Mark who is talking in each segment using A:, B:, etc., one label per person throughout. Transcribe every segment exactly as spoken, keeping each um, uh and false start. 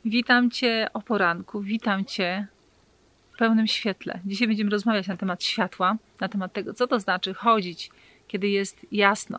A: Witam Cię o poranku, witam Cię w pełnym świetle. Dzisiaj będziemy rozmawiać na temat światła, na temat tego, co to znaczy chodzić, kiedy jest jasno.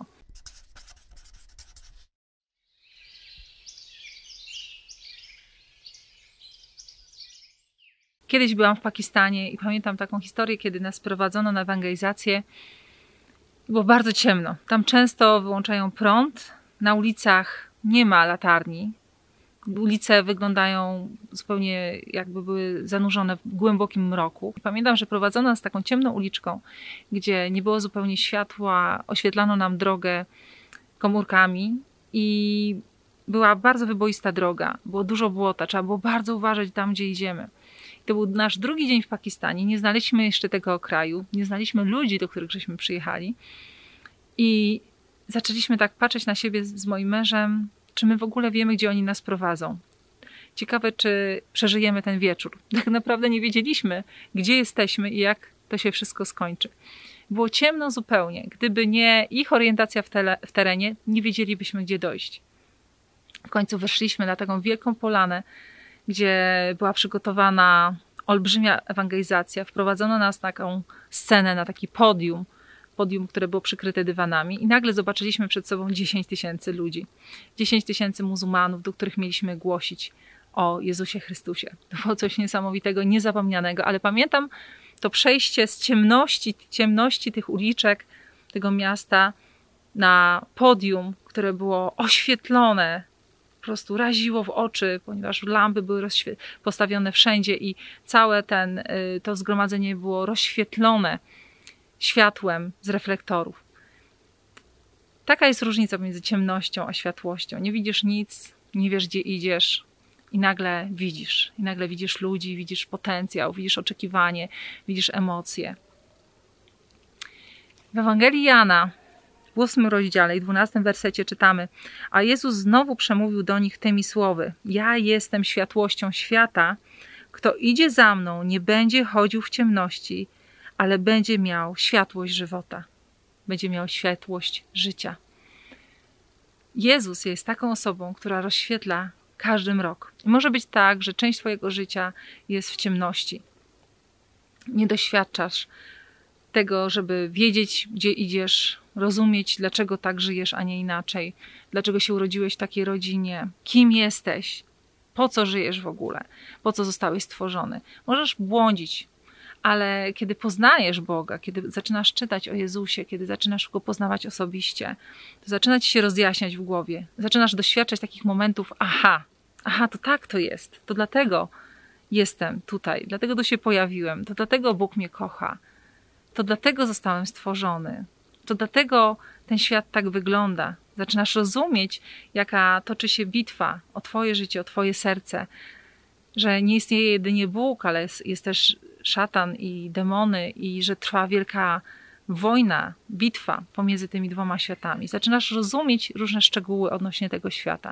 A: Kiedyś byłam w Pakistanie i pamiętam taką historię, kiedy nas prowadzono na ewangelizację. Było bardzo ciemno. Tam często wyłączają prąd, na ulicach nie ma latarni. Ulice wyglądają zupełnie jakby były zanurzone w głębokim mroku. Pamiętam, że prowadzono nas taką ciemną uliczką, gdzie nie było zupełnie światła, oświetlano nam drogę komórkami i była bardzo wyboista droga. Było dużo błota, trzeba było bardzo uważać tam, gdzie idziemy. To był nasz drugi dzień w Pakistanie, nie znaliśmy jeszcze tego kraju, nie znaliśmy ludzi, do których żeśmy przyjechali i zaczęliśmy tak patrzeć na siebie z moim mężem, czy my w ogóle wiemy, gdzie oni nas prowadzą. Ciekawe, czy przeżyjemy ten wieczór. Tak naprawdę nie wiedzieliśmy, gdzie jesteśmy i jak to się wszystko skończy. Było ciemno zupełnie. Gdyby nie ich orientacja w, tele, w terenie, nie wiedzielibyśmy, gdzie dojść. W końcu wyszliśmy na taką wielką polanę, gdzie była przygotowana olbrzymia ewangelizacja. Wprowadzono nas na taką scenę, na taki podium, podium, które było przykryte dywanami i nagle zobaczyliśmy przed sobą dziesięć tysięcy ludzi. dziesięć tysięcy muzułmanów, do których mieliśmy głosić o Jezusie Chrystusie. To było coś niesamowitego, niezapomnianego, ale pamiętam to przejście z ciemności, ciemności tych uliczek, tego miasta na podium, które było oświetlone, po prostu raziło w oczy, ponieważ lampy były postawione wszędzie i całe ten, to zgromadzenie było rozświetlone światłem z reflektorów. Taka jest różnica między ciemnością a światłością. Nie widzisz nic, nie wiesz, gdzie idziesz i nagle widzisz. I nagle widzisz ludzi, widzisz potencjał, widzisz oczekiwanie, widzisz emocje. W Ewangelii Jana w ósmym rozdziale i dwunastym wersecie czytamy: a Jezus znowu przemówił do nich tymi słowy: ja jestem światłością świata, kto idzie za mną, nie będzie chodził w ciemności, ale będzie miał światłość żywota. Będzie miał światłość życia. Jezus jest taką osobą, która rozświetla każdy mrok. I może być tak, że część twojego życia jest w ciemności. Nie doświadczasz tego, żeby wiedzieć, gdzie idziesz, rozumieć, dlaczego tak żyjesz, a nie inaczej, dlaczego się urodziłeś w takiej rodzinie, kim jesteś, po co żyjesz w ogóle, po co zostałeś stworzony. Możesz błądzić, ale kiedy poznajesz Boga, kiedy zaczynasz czytać o Jezusie, kiedy zaczynasz Go poznawać osobiście, to zaczyna ci się rozjaśniać w głowie. Zaczynasz doświadczać takich momentów, aha, aha, to tak to jest, to dlatego jestem tutaj, dlatego tu się pojawiłem, to dlatego Bóg mnie kocha, to dlatego zostałem stworzony, to dlatego ten świat tak wygląda. Zaczynasz rozumieć, jaka toczy się bitwa o twoje życie, o twoje serce, że nie istnieje jedynie Bóg, ale jest, jest też szatan i demony i że trwa wielka wojna, bitwa pomiędzy tymi dwoma światami. Zaczynasz rozumieć różne szczegóły odnośnie tego świata.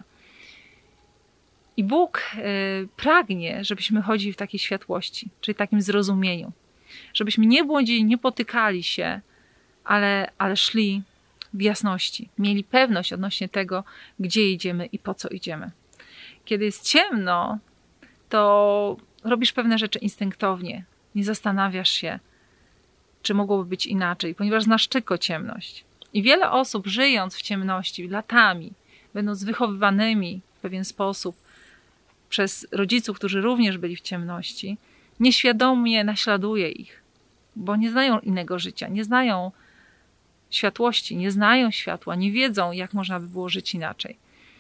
A: I Bóg y, pragnie, żebyśmy chodzili w takiej światłości, czyli takim zrozumieniu. Żebyśmy nie błądzili, nie potykali się, ale, ale szli w jasności. Mieli pewność odnośnie tego, gdzie idziemy i po co idziemy. Kiedy jest ciemno, to robisz pewne rzeczy instynktownie. Nie zastanawiasz się, czy mogłoby być inaczej, ponieważ znasz tylko ciemność. I wiele osób, żyjąc w ciemności latami, będąc wychowywanymi w pewien sposób przez rodziców, którzy również byli w ciemności, nieświadomie naśladuje ich, bo nie znają innego życia, nie znają światłości, nie znają światła, nie wiedzą, jak można by było żyć inaczej.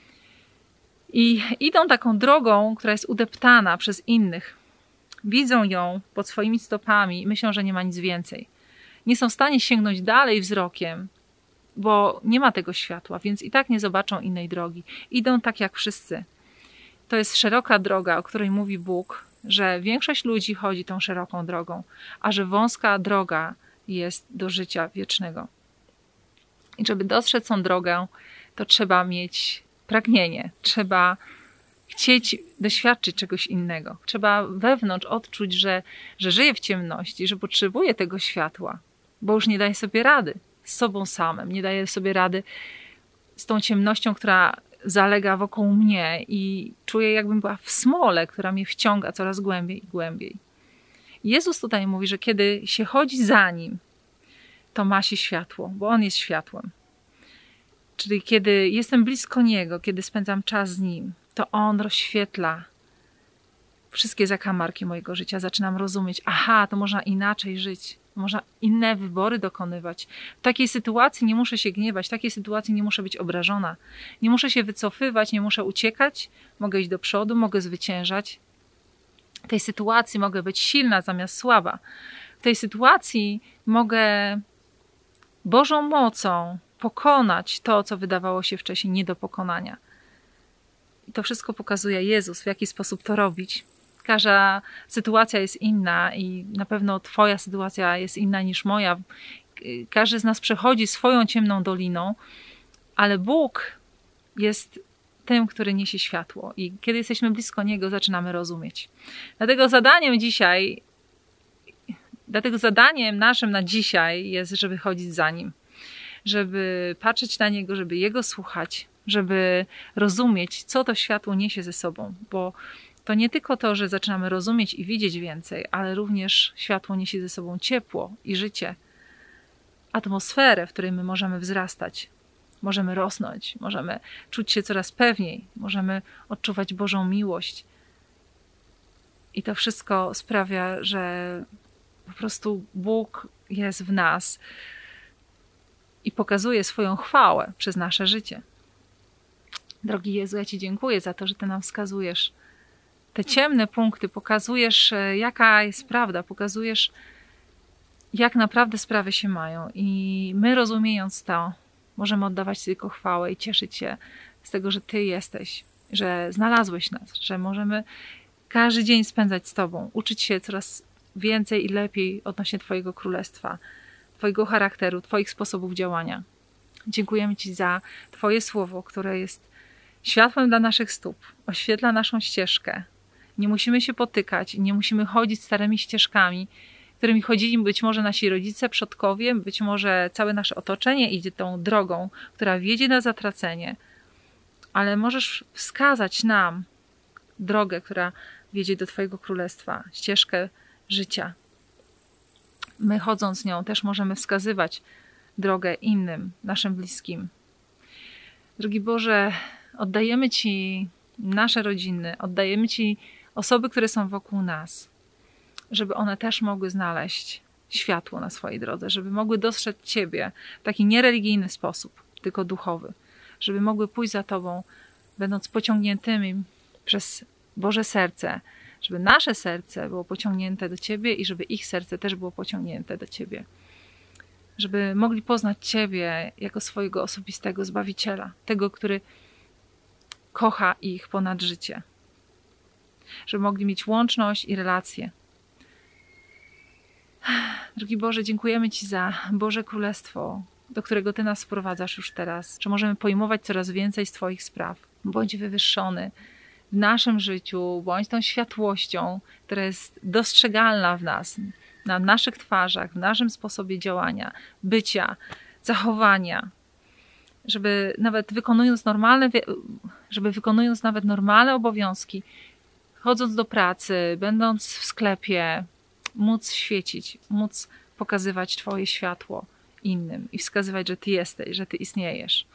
A: I idą taką drogą, która jest udeptana przez innych. Widzą ją pod swoimi stopami i myślą, że nie ma nic więcej. Nie są w stanie sięgnąć dalej wzrokiem, bo nie ma tego światła, więc i tak nie zobaczą innej drogi. Idą tak jak wszyscy. To jest szeroka droga, o której mówi Bóg, że większość ludzi chodzi tą szeroką drogą, a że wąska droga jest do życia wiecznego. I żeby dostrzec tą drogę, to trzeba mieć pragnienie, trzeba chcieć doświadczyć czegoś innego. Trzeba wewnątrz odczuć, że, że żyje w ciemności, że potrzebuje tego światła, bo już nie daje sobie rady z sobą samym, nie daje sobie rady z tą ciemnością, która zalega wokół mnie i czuję, jakbym była w smole, która mnie wciąga coraz głębiej i głębiej. Jezus tutaj mówi, że kiedy się chodzi za Nim, to ma się światło, bo On jest światłem. Czyli kiedy jestem blisko Niego, kiedy spędzam czas z Nim, to On rozświetla wszystkie zakamarki mojego życia. Zaczynam rozumieć, aha, to można inaczej żyć, można inne wybory dokonywać. W takiej sytuacji nie muszę się gniewać, w takiej sytuacji nie muszę być obrażona. Nie muszę się wycofywać, nie muszę uciekać, mogę iść do przodu, mogę zwyciężać. W tej sytuacji mogę być silna zamiast słaba. W tej sytuacji mogę Bożą mocą pokonać to, co wydawało się wcześniej nie do pokonania. I to wszystko pokazuje Jezus, w jaki sposób to robić. Każda sytuacja jest inna i na pewno Twoja sytuacja jest inna niż moja. Każdy z nas przechodzi swoją ciemną doliną, ale Bóg jest tym, który niesie światło. I kiedy jesteśmy blisko Niego, zaczynamy rozumieć. Dlatego zadaniem dzisiaj, dlatego zadaniem naszym na dzisiaj jest, żeby chodzić za Nim. Żeby patrzeć na Niego, żeby Jego słuchać, żeby rozumieć, co to światło niesie ze sobą. Bo to nie tylko to, że zaczynamy rozumieć i widzieć więcej, ale również światło niesie ze sobą ciepło i życie. Atmosferę, w której my możemy wzrastać. Możemy rosnąć, możemy czuć się coraz pewniej, możemy odczuwać Bożą miłość. I to wszystko sprawia, że po prostu Bóg jest w nas i pokazuje swoją chwałę przez nasze życie. Drogi Jezu, ja Ci dziękuję za to, że Ty nam wskazujesz te ciemne punkty, pokazujesz, jaka jest prawda, pokazujesz, jak naprawdę sprawy się mają. I my, rozumiejąc to, możemy oddawać Ci tylko chwałę i cieszyć się z tego, że Ty jesteś, że znalazłeś nas, że możemy każdy dzień spędzać z Tobą, uczyć się coraz więcej i lepiej odnośnie Twojego królestwa, Twojego charakteru, Twoich sposobów działania. Dziękujemy Ci za Twoje słowo, które jest światłem dla naszych stóp, oświetla naszą ścieżkę. Nie musimy się potykać, nie musimy chodzić starymi ścieżkami, którymi chodzili być może nasi rodzice, przodkowie, być może całe nasze otoczenie idzie tą drogą, która wiedzie na zatracenie. Ale możesz wskazać nam drogę, która wiedzie do Twojego królestwa, ścieżkę życia. My, chodząc nią, też możemy wskazywać drogę innym, naszym bliskim. Drogi Boże, oddajemy Ci nasze rodziny, oddajemy Ci osoby, które są wokół nas, żeby one też mogły znaleźć światło na swojej drodze, żeby mogły dostrzec Ciebie w taki niereligijny sposób, tylko duchowy, żeby mogły pójść za Tobą, będąc pociągniętymi przez Boże serce, żeby nasze serce było pociągnięte do Ciebie i żeby ich serce też było pociągnięte do Ciebie. Żeby mogli poznać Ciebie jako swojego osobistego Zbawiciela, tego, który kocha ich ponad życie. Żeby mogli mieć łączność i relacje. Drogi Boże, dziękujemy Ci za Boże Królestwo, do którego Ty nas wprowadzasz już teraz, że możemy pojmować coraz więcej z Twoich spraw. Bądź wywyższony w naszym życiu, bądź tą światłością, która jest dostrzegalna w nas, na naszych twarzach, w naszym sposobie działania, bycia, zachowania, żeby nawet wykonując normalne, żeby wykonując nawet normalne obowiązki, chodząc do pracy, będąc w sklepie, móc świecić, móc pokazywać Twoje światło innym i wskazywać, że Ty jesteś, że Ty istniejesz.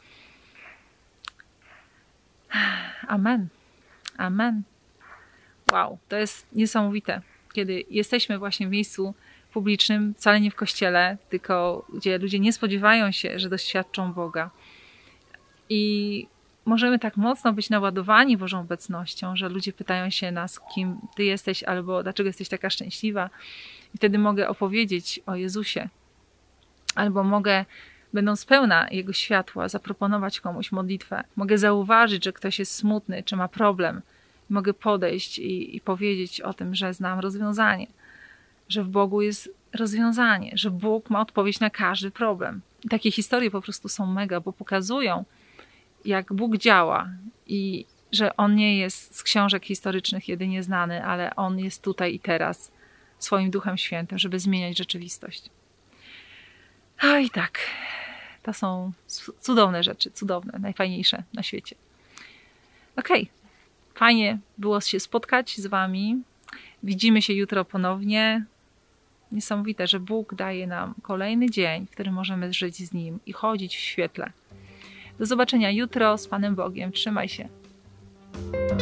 A: Amen. Amen. Wow, to jest niesamowite, kiedy jesteśmy właśnie w miejscu publicznym, wcale nie w kościele, tylko gdzie ludzie nie spodziewają się, że doświadczą Boga. I możemy tak mocno być naładowani Bożą obecnością, że ludzie pytają się nas, kim Ty jesteś, albo dlaczego jesteś taka szczęśliwa. I wtedy mogę opowiedzieć o Jezusie. Albo mogę, będąc pełna Jego światła, zaproponować komuś modlitwę. Mogę zauważyć, że ktoś jest smutny, czy ma problem. Mogę podejść i, i powiedzieć o tym, że znam rozwiązanie. Że w Bogu jest rozwiązanie. Że Bóg ma odpowiedź na każdy problem. I takie historie po prostu są mega, bo pokazują, jak Bóg działa i że On nie jest z książek historycznych jedynie znany, ale On jest tutaj i teraz swoim Duchem Świętym, żeby zmieniać rzeczywistość. A i tak, to są cudowne rzeczy, cudowne, najfajniejsze na świecie. Okej, okay. Fajnie było się spotkać z Wami. Widzimy się jutro ponownie. Niesamowite, że Bóg daje nam kolejny dzień, w którym możemy żyć z Nim i chodzić w świetle. Do zobaczenia jutro z Panem Bogiem. Trzymaj się.